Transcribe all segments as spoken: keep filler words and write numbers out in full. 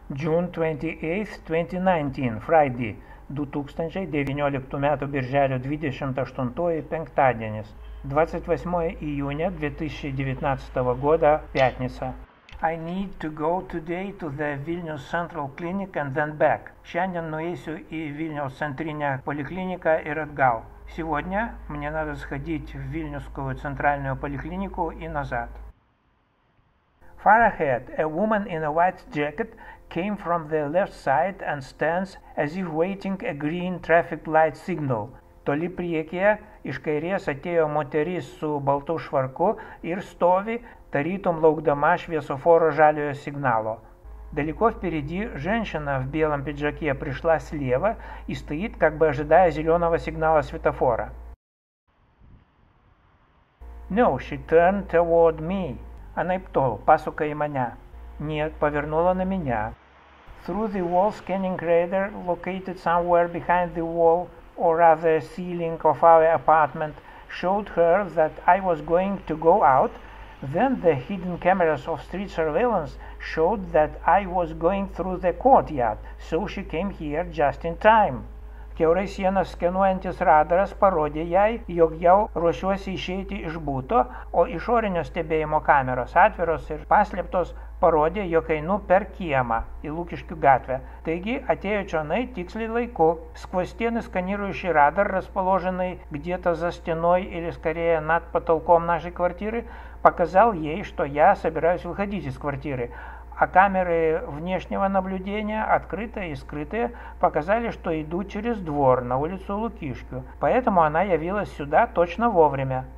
June twenty-eighth, twenty nineteen, Friday, du tūkstančiai devynioliktų metų birželio dvidešimt aštuntoji penktadienis, двадцать восьмое июня две тысячи девятнадцатого года, пятница. I need to go today to the Vilnius Central Clinic and then back. Šiandien nueisiu į Vilniaus centrinę поликлинику ir atgal. Сегодня мне надо сходить в Вильнюсскую центральную поликлинику и назад. Far ahead, a woman in a white jacket came from the left side and stands as if waiting a green traffic light signal. Toli priekyje iš kairės atėjo moteris su baltu švarku ir stovi, tarytum laukдама швесофора žaliojo сигнала. Далеко впереди женщина в белом пиджаке пришла слева и стоит, как бы ожидая зеленого сигнала светофора. No, she turned toward me. Она иптол, пасука и маня. Нет, повернула на меня. Through the wall scanning radar, located somewhere behind the wall, or rather ceiling of our apartment, showed her that I was going to go out. Then the hidden cameras of street surveillance showed that I was going through the courtyard, so she came here just in time. Kiaurai sienas skenuojantis radaras parodė jai, jog jau ruošiuosi išeiti iš buto, o išorinio stebėjimo kameros atviros ir paslėptos parodė, jog einu per kiemą į Лукишкю gatvę. Таки atėjo čionai tiksliai laiku. Сквозь стены сканирующий радар, расположенный где-то за стеной или скорее над потолком нашей квартиры, показал ей, что я собираюсь выходить из квартиры. А камеры внешнего наблюдения, открытые и скрытые, показали, что иду через двор на улицу Лукишкю. Поэтому она явилась сюда точно вовремя.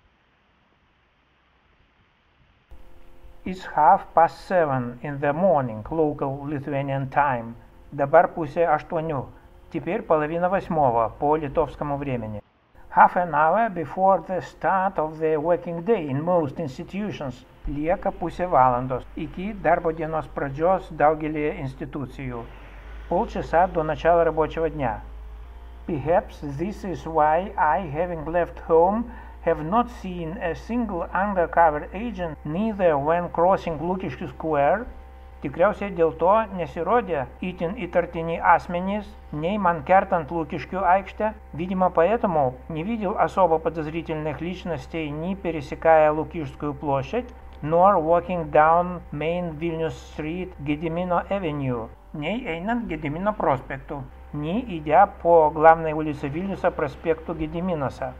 It's half past seven in the morning, local Lithuanian time. Dabar pusė aštuonių. Теперь половина восьмого по литовскому времени. Half an hour before the start of the working day in most institutions. Lieka pusė valandos iki darbo dienos pradžios daugelį institucijų. Полчаса до начала рабочего дня. Perhaps this is why I, having left home, have not seen a single undercover agent neither when crossing Lukiškių square. Tikriausiai dėl to nesirodė itin įtartini asmenys, nei man керtant Лукишкю aikštę. Видимо, поэтому не видел особо подозрительных личностей, ни пересекая Лукишскую площадь, nor walking down main Vilnius Street Gedimino Avenue, nei einant Gedimino prospektu, ни идя по главной улице Вильнюса проспекту Gediminuose.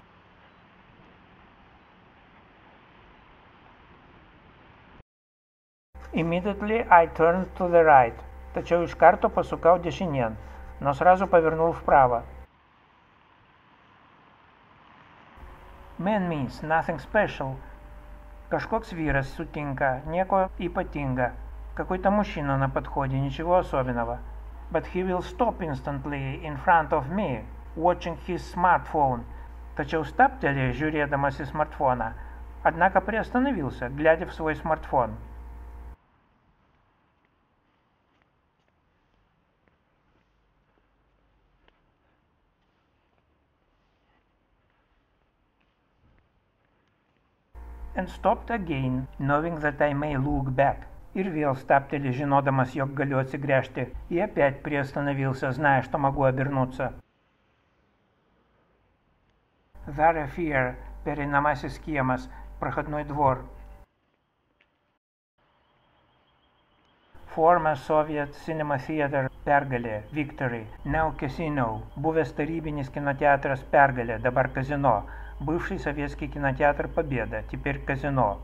Immediately I turned to the right. Tačiau iš karto pasukau dešinėn, но сразу повернул вправо. Man means nothing special. Kažkoks vyras sutinka, nieko ypatinga. Какой-то мужчина на подходе, ничего особенного. But he will stop instantly in front of me, watching his smartphone. Tačiau stabteli, žiūrėdamas į смартфона. Однако приостановился, глядя в свой смартфон. And stopped again, knowing that I may look back. Ir vėl stabteli, žinodamas, jog galiu atsigręžti. И опять приостановился, зная, что могу обернуться. Thoroughfare, перeinamasis kiemas, проходной двор. Former Soviet Cinema Theater, Pergalė, Victory, now Casino, buvęs tarybinis kinoteatras Pergalė, dabar казино. Бывший советский кинотеатр Победа, теперь казино.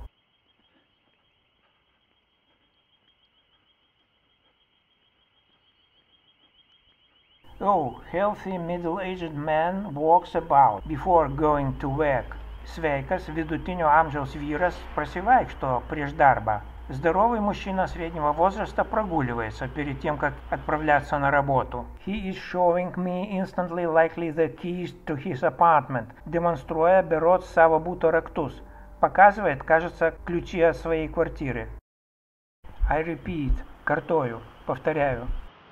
Oh, healthy middle-aged man walks about before going to work. Sveikas vidutinio amžiaus vyras просивайкšto prieš darbą. Здоровый мужчина среднего возраста прогуливается перед тем, как отправляться на работу. He is showing me instantly likely the keys to his apartment, демонструя берет savo buto raktus. Показывает, кажется, ключи от своей квартиры. I repeat, картою, повторяю.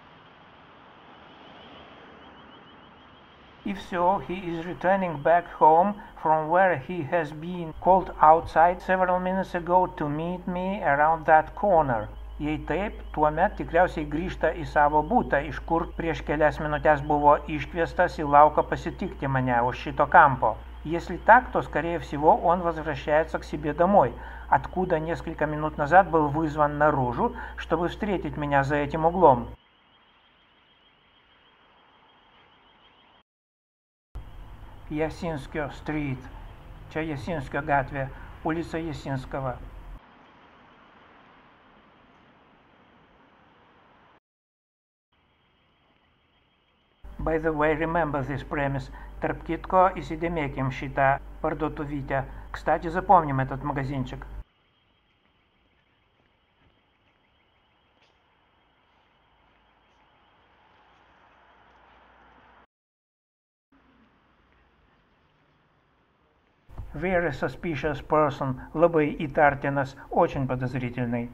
If so, he is returning back home from where he has been called outside several minutes ago to meet me around that corner. Jei taip, tuomet tikriausiai grįžta į savo butą, iš kur prieš kelias minutės buvo iškviestas į lauką pasitikti mane už šito кампо. Если так, то, скорее всего, он возвращается к себе домой, откуда несколько минут назад был вызван наружу, чтобы встретить меня за этим углом. Ясинская стрит. Čia Ясинская gatvė, улица Ясинского. By the way, remember this premise. Tarp kitko, įsidėmėkim šitą parduotuvytę. Кстати, запомним этот магазинчик. Very suspicious person, labai įtartinas, очень подозрительный.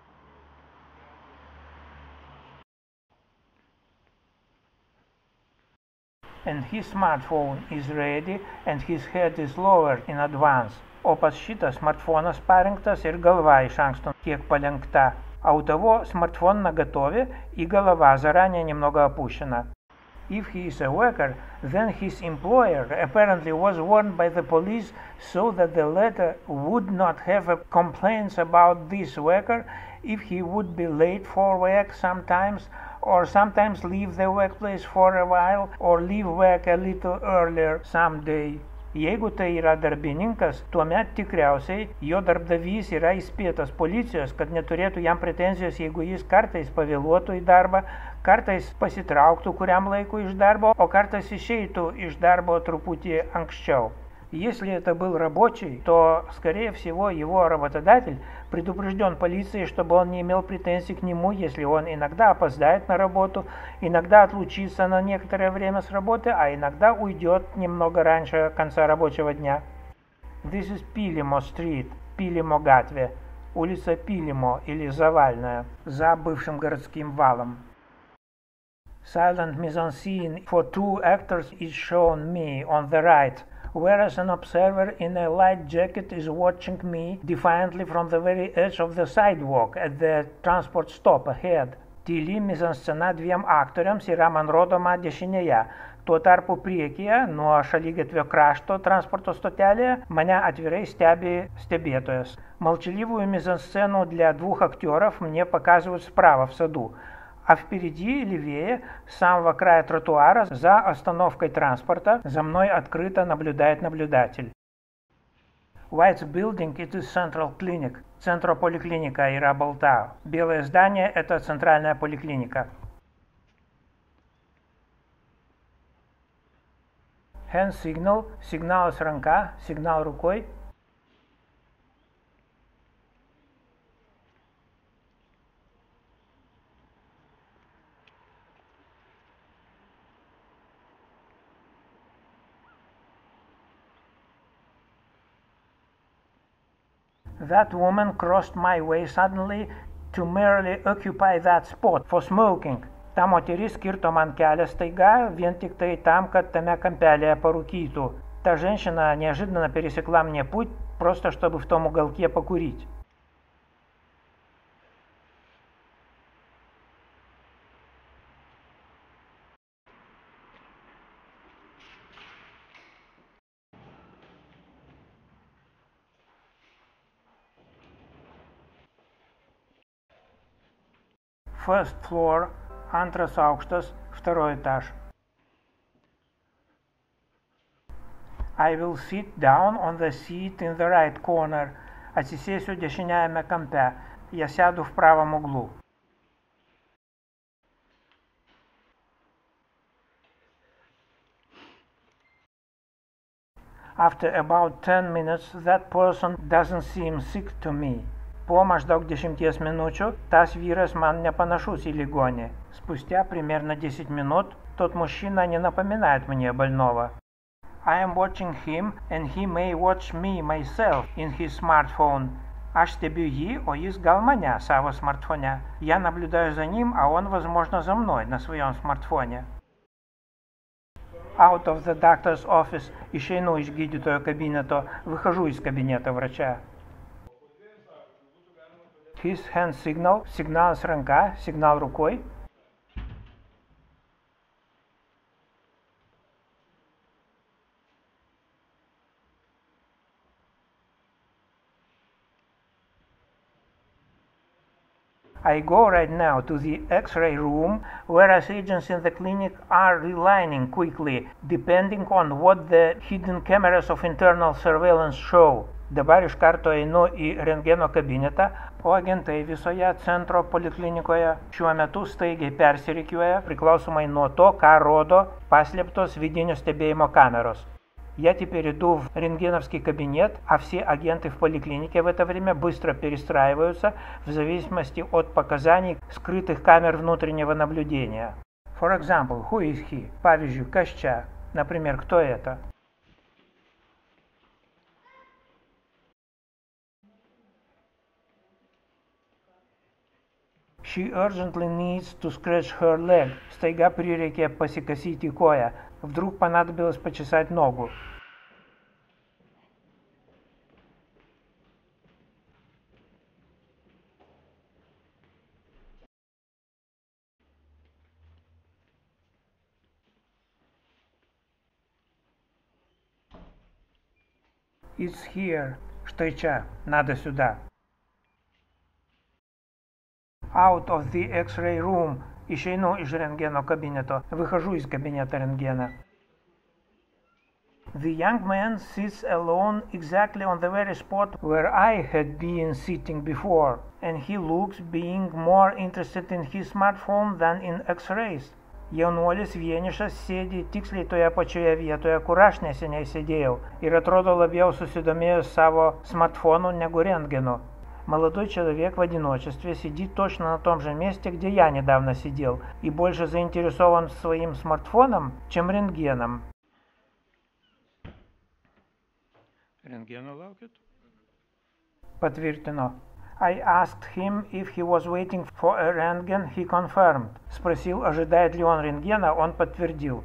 And his smartphone is ready and his head is lowered in advance. O pas šitą смартфоnas parinktas ir galva iš anksto kiek palenkta. А у того смартфон наготове и голова заранее немного опущена. If he is a worker, then his employer apparently was warned by the police so that the latter would not have complaints about this worker if he would be late for work sometimes, or sometimes leave the workplace for a while, or leave work a little earlier someday. Jeigu tai yra darbininkas, tuomet tikriausiai jo darbdavys yra įspėtas policijos, kad neturėtų jam pretenzijos, jeigu jis kartais pavėluotų į darbą, kartais pasitrauktų kuriam laiku iš darbo, o kartais išeitų iš darbo truputį anksčiau. Если это был рабочий, то, скорее всего, его работодатель предупрежден полицией, чтобы он не имел претензий к нему, если он иногда опоздает на работу, иногда отлучится на некоторое время с работы, а иногда уйдет немного раньше конца рабочего дня. This is Пилимо Street, Пилимо Гатве, улица Пилимо или Завальная, за бывшим городским валом. Silent mise-en-scene for two actors is shown me on the right, whereas an observer in a light jacket is watching me defiantly from the very edge of the sidewalk at the transport stop ahead. Tyli mizanscena dviem aktoriams yra man rodoma dešinėje. Tuo tarpu priekyje, nuo šaligatvio krašto transporto stotelėje, mane atvirai stebi стебетояс. Молчаливую мизансцену для двух актеров мне показывают справа в саду. А впереди, левее, с самого края тротуара, за остановкой транспорта, за мной открыто наблюдает наблюдатель. White building – it is Central Clinic. Центрополиклиника yra balta. Белое здание – это центральная поликлиника. Hand signal – сигнал с ранка, сигнал рукой. That woman crossed my way suddenly to merely occupy that spot for smoking. Ta moteris kirto man kelią staiga, vien tik tai там, kad tame kampelėje порūkytų. Та женщина неожиданно пересекла мне путь, просто чтобы в том уголке покурить. First floor, antras aukštas, второй этаж. I will sit down on the seat in the right corner. Atsisėsiu dešiniajame kampe. Я сяду в правом углу. After about ten minutes, that person doesn't seem sick to me. Po maždaug dešimties minučių tas vyras man nepanašus į ligonį. Спустя примерно десять минут тот мужчина не напоминает мне больного. I am watching him and he may watch me myself in his smartphone. Aš stebiu jį, o jis gal mane savo смартфоне. Я наблюдаю за ним, а он, возможно, за мной на своем смартфоне. Out of the doctor's office. Išeinu iš gydytojo kabineto. Выхожу из кабинета врача. His hand signal, сигнал с ранка, сигнал рукой. I go right now to the X-ray room, whereas agents in the clinic are relining quickly, depending on what the hidden cameras of internal surveillance show. Dabar iš karto einu į rentgeno kabinetą, o agentai visoje centro poliklinikoje šiuo metu staigiai persirikiuoja priklausomai nuo to, ką rodo paslėptos vidinio стебėjimo камерос. Я теперь иду в рентгеновский кабинет, а все агенты в поликлинике в это время быстро перестраиваются в зависимости от показаний скрытых камер внутреннего наблюдения. For example, who is he? Павижу, Каща. Например, кто это? She urgently needs to scratch her leg. Стaiga prireikė pasikasyti koją. Вдруг понадобилось почесать ногу. It's here. Štai čia. Надо сюда. Out of the X-ray room. Išeinu iš rentgeno kabineto. Выхожу из кабинета рентгена. The young man sits alone exactly on the very spot where I had been sitting before, and he looks being more interested in his smartphone than in X-rays. Jaunuolis vienišas sėdi tiksliai toje pačioje vietoje, kur aš neseniai sėdėjau, ir atrodo labiau susidomėjęs savo смартфону нegu рентгену. Молодой человек в одиночестве сидит точно на том же месте, где я недавно сидел, и больше заинтересован своим смартфоном, чем рентгеном. Рентгена laukiat? Подтверждено. I asked him if he was waiting for a röntgen, he confirmed. Спросил, ожидает ли он рентгена, он подтвердил.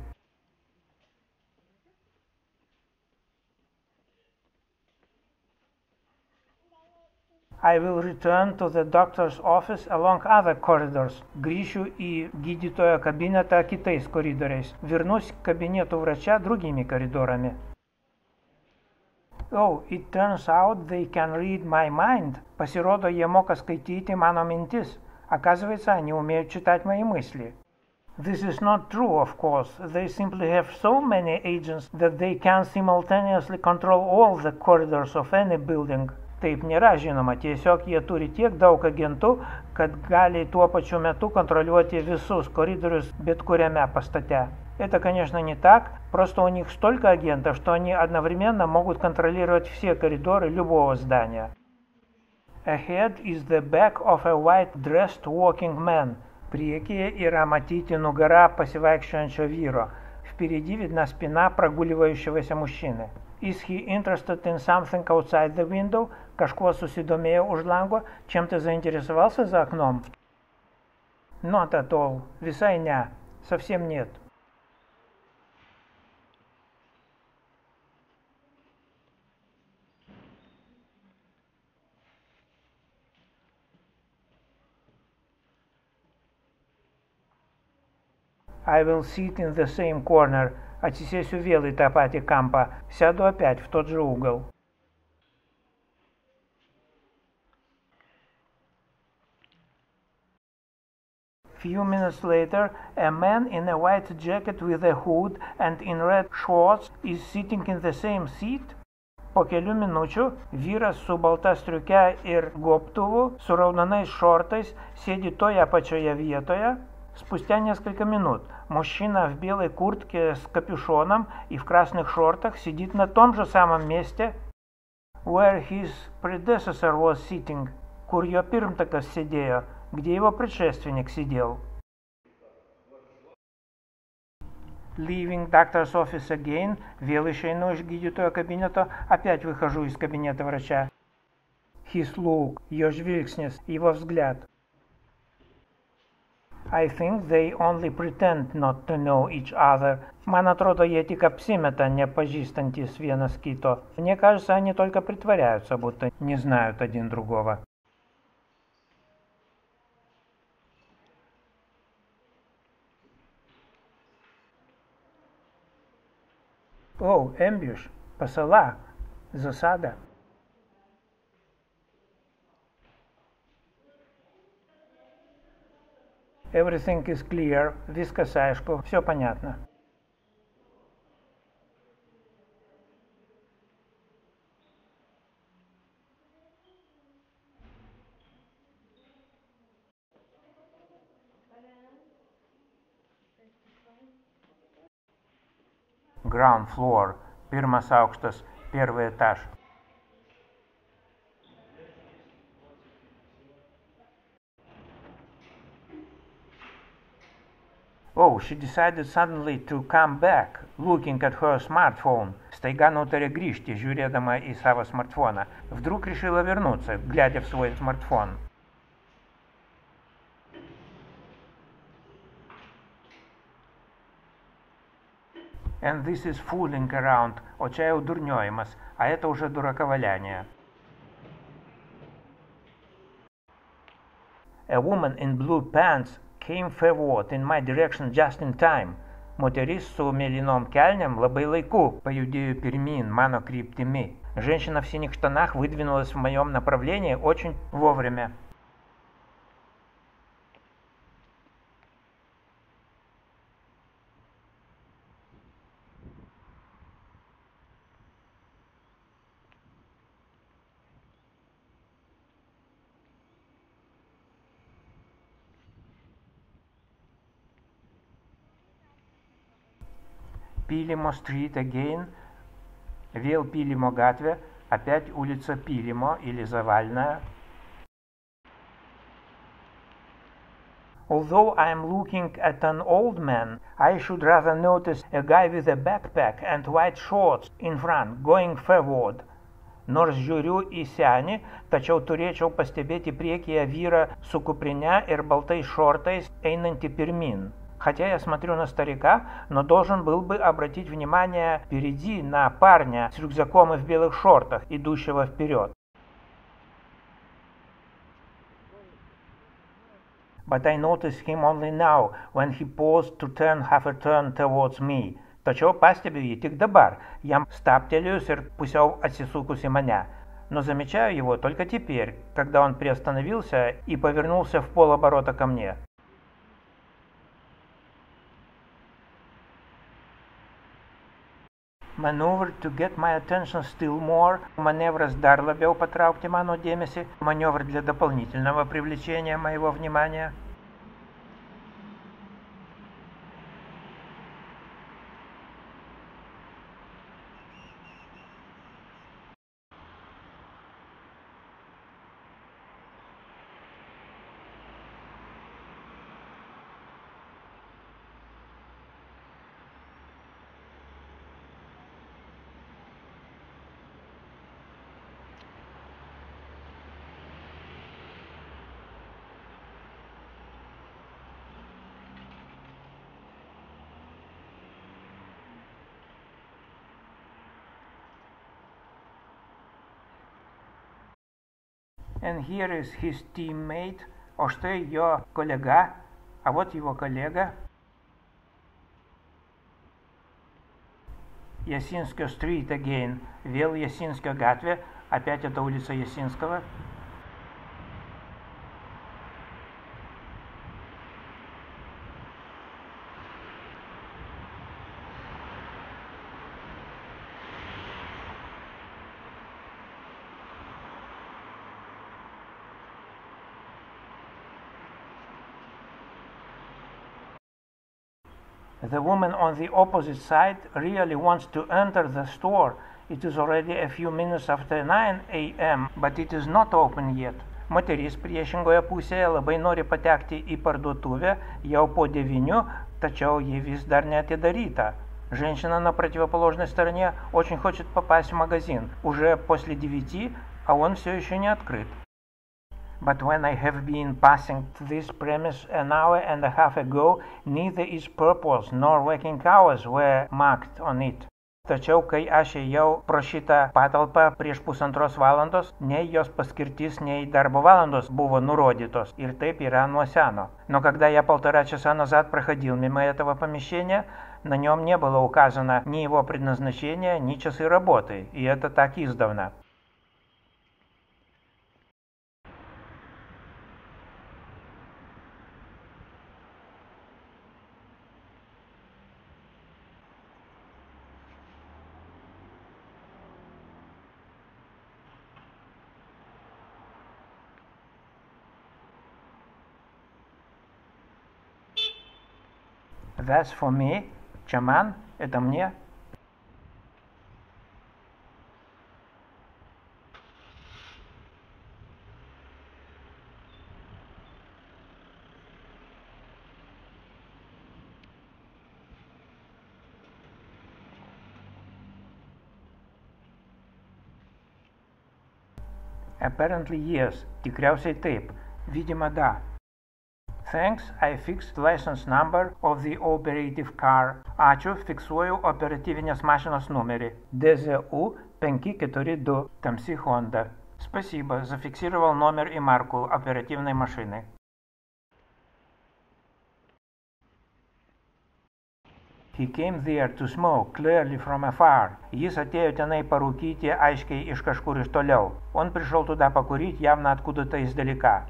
I will return to the doctor's office along other corridors. Grįšiu į gydytojo kabinetą kitais koridoriais. Вернусь к кабинету врача другими коридорами. Oh, it turns out they can read my mind. Pasirodo, jie moka skaityti mano mintis. Оказывается, они умеют читать мои мысли. This is not true, of course. They simply have so many agents that they can simultaneously control all the corridors of any building. Taip nėra žinoma, tiesiog jie turi tiek daug agentų, kad gali tuo pačiu metu контролировать visus koridorius bet kuriame pastate. Это, конечно, не так, просто у них столько агентов, что они одновременно могут контролировать все коридоры любого здания. Ahead is the back of a white-dressed walking man. Priekyje yra matyti nugara pasivaikščiojančio vyro. Впереди видна спина прогуливающегося мужчины. Is he interested in something outside the window? Kažkuo susidomėjo už lango? Чем-то заинтересовался за окном? Not at all. Visai ne. Совсем нет. I will sit in the same corner. Atsisėsiu vėl į tą patį kampą. Сяду опять в тот же угол. Few minutes later, a man in a white jacket with a hood and in red shorts is sitting in the same seat. Po kelių minučių vyras su balta striuke ir gobtuvu, su raudonais šortais, sėdi toje pačioje vietoje. Спустя несколько минут мужчина в белой куртке с капюшоном и в красных шортах сидит на том же самом месте, where his predecessor was sitting, kur jo pirmtakas sėdėjo, где его предшественник сидел. Leaving doctor's office again, vėl išeinu iš gydytojo kabineto, опять выхожу из кабинета врача. His look, jo žvilgsnis, его взгляд. I think they only pretend not to know each other. Man atrodo, jie tik apsimeta, nepažįstantys vienas kito. Мне кажется, они только притворяются, будто не знают один другого. Oh, ambush. Посола. Засада. Everything is clear. Вискосаешку. Все понятно. Ground floor. Pirmas aukštas. Первый этаж. Oh, she decided suddenly to come back, looking at her smartphone. Staiga nutarė grįžti, žiūrėdama į savo smartfoną. Вдруг решила вернуться, глядя в свой смартфон. And this is fooling around. O čia jau durniojimas, а это уже дураковаляние. A woman in blue pants came forward in my direction just in time. Moteris su mėlynom kelnėm labai laiku pajudėjo pirмин, mano kryptimi. Женщина в синих штанах выдвинулась в моем направлении очень вовремя. Пилимо Street again, вėl Пилимо gatvė, опять улица Пилимо или Завальная. Although I am looking at an old man, I should rather notice a guy with a backpack and white shorts in front, going forward. Nors žiūriu į senį, tačiau turėčiau pastebėti priekyje vyrą su kuprine ir baltais šortais einantį pirmin. Хотя я смотрю на старика, но должен был бы обратить внимание впереди на парня с рюкзаком и в белых шортах, идущего вперед. But I noticed him only now, when he paused to turn half a turn towards me. Tačiau pastebiu jį tik dabar, jam стаптелėjus ir pusiau atsisukus į mane. Но замечаю его только теперь, когда он приостановился и повернулся в полоборота ко мне. Maneuver to get my attention still more. Маневras dar labiau patraukti mano dėmesį. Маневр для дополнительного привлечения моего внимания. And here is his teammate. O štai jo kolega, а вот его коллега. Ясинская Street again. Вел Ясинская gatvė. Опять это улица Ясинского. The woman on the opposite side really wants to enter the store. It is already a few minutes after nine a m, but it is not open yet. Moteris priešingoje pusėje labai nori patekti į parduotuvę jau po devynių, tačiau ji vis dar неотидарита. Женщина на противоположной стороне очень хочет попасть в магазин. Уже после девяти, а он все еще не открыт. But when I have been passing this premise an hour and a half ago, neither its purpose nor working hours were marked on it. Tačiau, kai aš ėjau pro šitą patalpą prieš pusantros valandos, nei jos paskirtis, nei darbo valandos buvo nurodytos, и taip yra nuo сено. Но когда я полтора часа назад проходил мимо этого помещения, На нем не было указано ни его предназначение, ни часы работы, и это так издавна. That's for me. Чаман – это мне. Apparently yes. Tikriausiai taip. Видимо, да. Thanks, I fixed license number of the operative car. Ačiū, fiksuoju operatyvinės mašinos numerį. D Z U пять четыре два, tamsi Honda. Спасибо, зафиксировал номер и марку оперативной машины. He came there to smoke, clearly from afar. Jis atėjo tenai parūkyti aiškiai iš kažkur iš toliau. Он пришел туда покурить явно откуда-то издалека.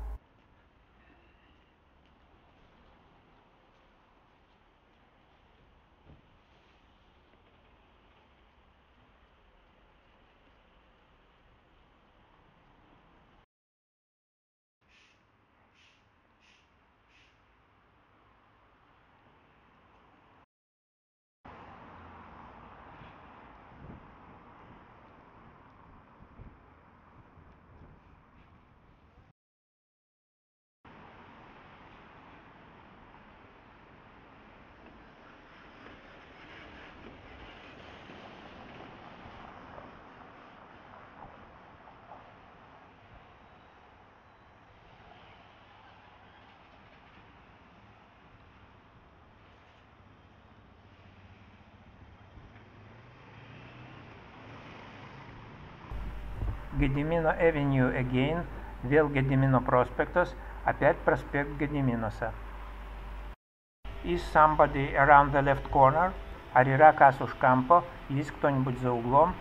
Gedimino Avenue again, vėl Gedimino prospektas, опять проспект Gediminuose. Is somebody around the left corner? Ar yra kas už kampo? Есть кто-нибудь за углом?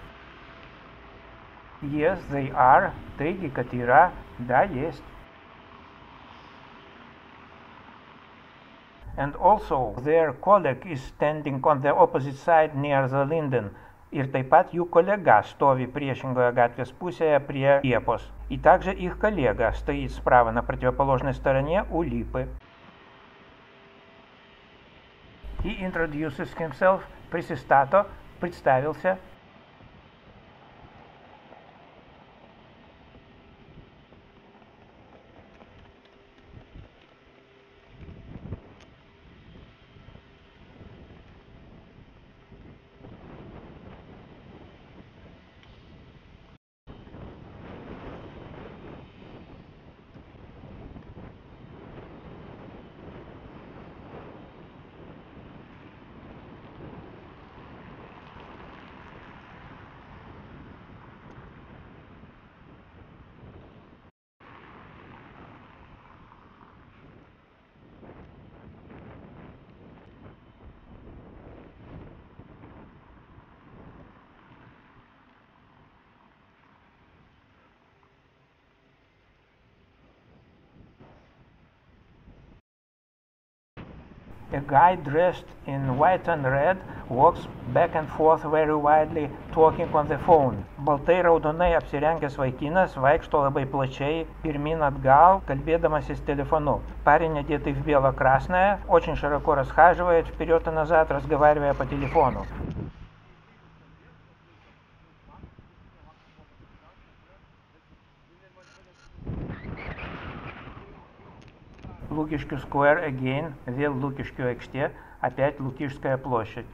Yes, they are. Taigi, kad yra. Да, есть. And also, their colleague is standing on the opposite side near the linden. Ir taip pat jų kolega stovi priešingoje gatvės pusėje prie liepos. И также их коллега стоит справа на противоположной стороне у липы. He introduces himself, присистато, представился. A guy dressed in white and red walks back and forth very widely, talking on the phone. Baltai raudonai apsirengęs vaikinas vaikšto labai plačiai, pirmin atgal, kalbėdamasis телефону. Парень, одетый в бело-красное, очень широко расхаживает вперед и назад, разговаривая по телефону. Лукишкю Square again, vėl Лукишкio aikštė, опять Лукишская площадь.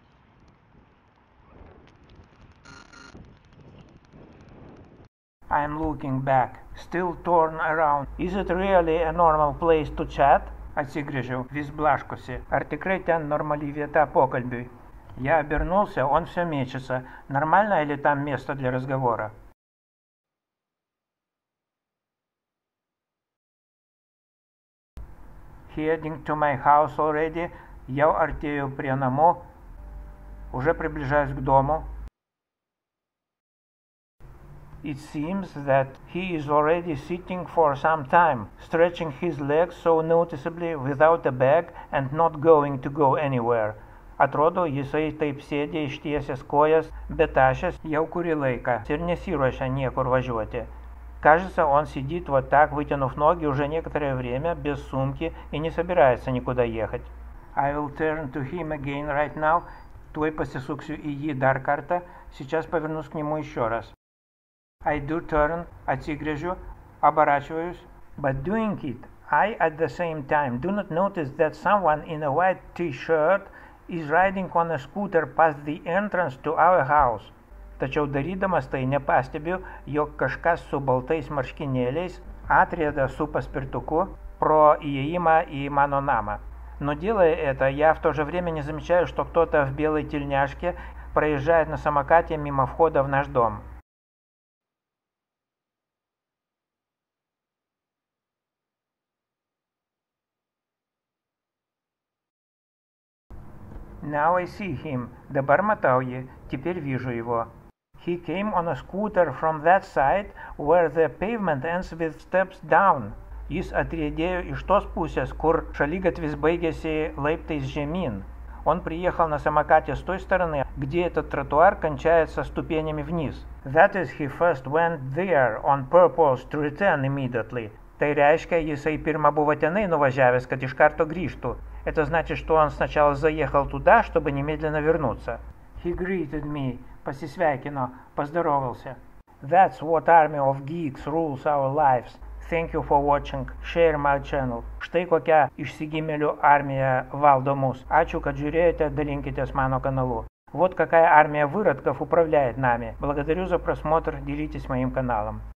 I'm looking back, still torn around. Is it really a normal place to chat? Atsigręžiau, vis blaškosi. Ar tikrai ten normali vieta pokalbiui? Я обернулся, он все мечется. Нормально ли там место для разговора? Heading to my house already, Я artėju prie namų. Уже приближаюсь к дому. It seems that he is already sitting for some time, stretching his legs so noticeably without a bag and not going to go anywhere. Atrodo, jisai taip sėdė ištiesęs kojas, betašęs jau kurį laiką ir несируося niekur važiuoti. Кажется, он сидит вот так, вытянув ноги уже некоторое время, без сумки и не собирается никуда ехать. I will turn to him again right now. Tuoj pasisuksiu į jį dar kartą. Сейчас повернусь к нему еще раз. I do turn, atsigręžiu, оборачиваюсь. But doing it, I at the same time do not notice that someone in a white t-shirt is riding on a scooter past the entrance to our house. Tačiau darydamas tai nepastebiu, jog kažkas su baltais marškinėliais atrieda su paspirtuku pro įėjimą į mano namą. Но делая это, я в то же время не замечаю, что кто-то в белой тельняшке проезжает на самокате мимо входа в наш дом. Now I see him. Dabar matau jį. Теперь вижу его. He came on a scooter from that side where the pavement ends with steps down. Jis atriedėjo iš tos pusės, kur шалиgatvis baigėsi лаiptais žemyn. Он приехал на самокате с той стороны, где этот тротуар кончается ступенями вниз. That is, he first went there on purpose to return immediately. Tai reiškia, jisai pirma buvo tenai nuvažiavęs, kad iš karto grįžtų. Это значит, что он сначала заехал туда, чтобы немедленно вернуться. He greeted me. Pasisveikino, поздоровался. That's what army of geeks rules our lives. Thank you for watching. Share my channel. Štai kokia išsigimėlių армия valdo mus. Ačiū, kad žiūrėjote, dalinkitесь mano каналу. Вот какая армия выродков управляет нами. Благодарю за просмотр, делитесь моим каналом.